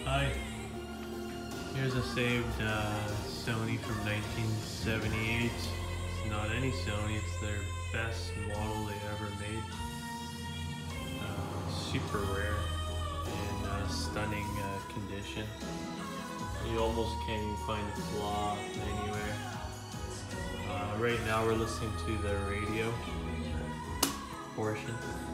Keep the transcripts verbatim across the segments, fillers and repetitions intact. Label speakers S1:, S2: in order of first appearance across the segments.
S1: Hi, here's a saved uh, Sony from nineteen seventy-eight. It's not any Sony, it's their best model they ever made. Uh, super rare in uh, stunning uh, condition. You almost can't even find a flaw anywhere. Uh, right now we're listening to the radio portion.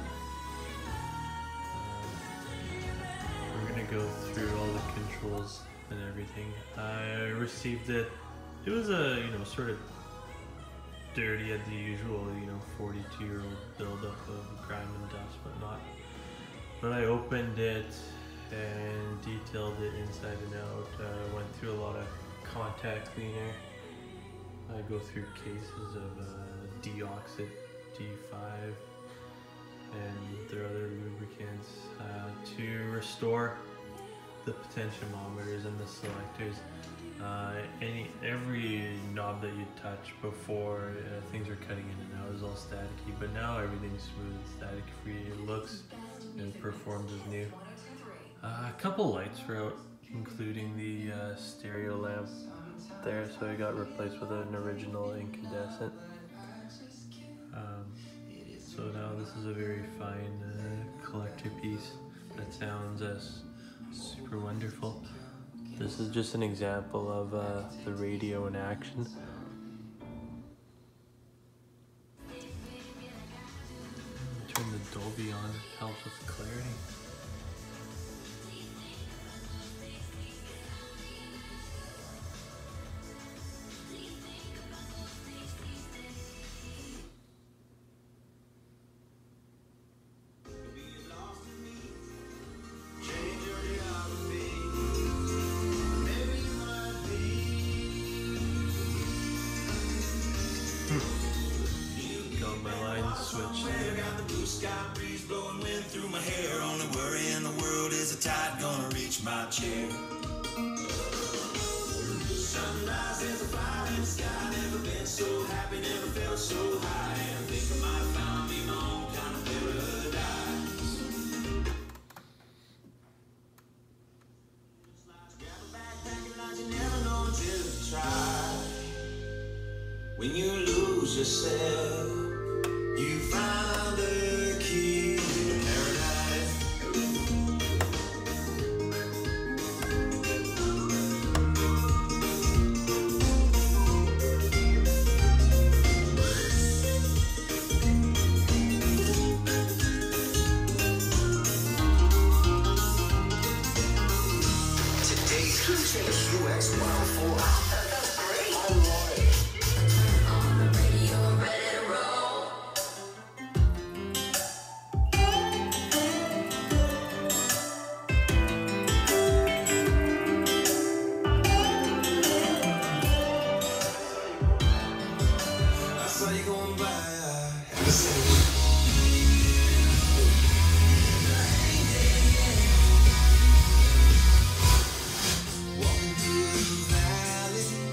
S1: Go through all the controls and everything. I received it. It was a, you know, sort of dirty at the usual, you know, forty-two year old buildup of grime and dust, but not. But I opened it and detailed it inside and out. Uh, went through a lot of contact cleaner. I go through cases of uh, Deoxit D five and their other lubricants uh, to restore the potentiometers and the selectors. Uh, any every knob that you touch before uh, things were cutting in and out is all staticky, but now everything's smooth, static free. It looks and performs as new. Uh, a couple lights were out, including the uh, stereo lamp there, so it got replaced with an original incandescent. Um, so now this is a very fine uh, collector piece that sounds as super wonderful. This is just an example of uh, the radio in action. Turn the Dolby on, it helps with clarity. Got my line switched. I got the blue sky breeze blowing wind through my hair. Only worry in the world is the tide gonna reach my chair. Sunrise is a fire in the sky. Never been so happy, never felt so high. And I think I might have found me my own kind of paradise. Grab a backpack and light, you never know until you try. When you lose yourself, you find the key to paradise. Today's U X one oh four. That's great. All right. Walking through the valley.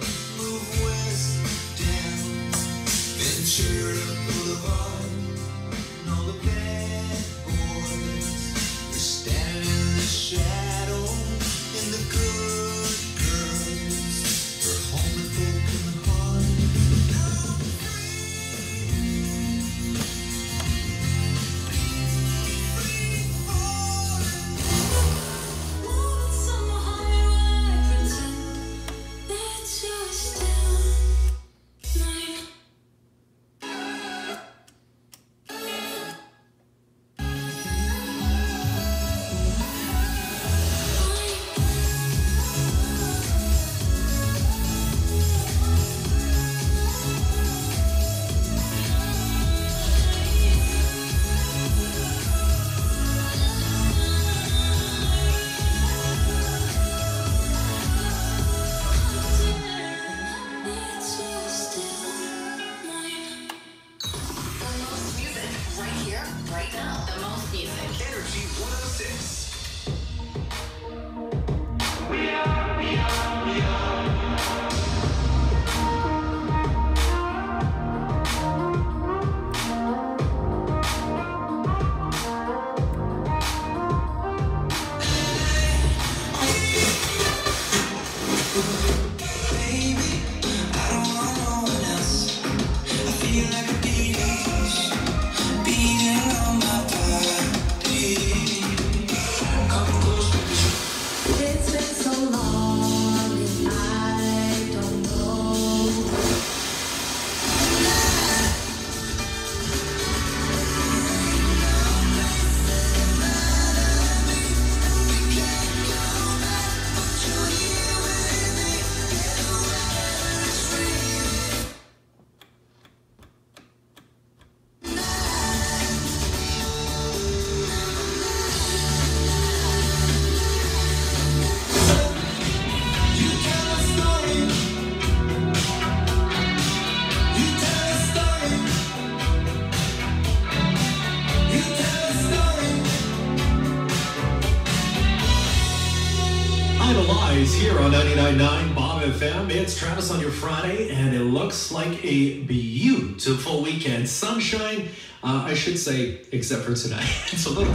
S2: Lies here on ninety-nine point nine Bob F M. It's Travis on your Friday, and it looks like a beautiful weekend. Sunshine, uh, I should say, except for tonight. It's a little...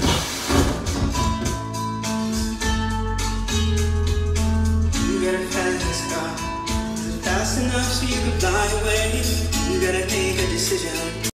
S3: You got a fast car. Is it fast enough so you can fly away? You gotta make a decision.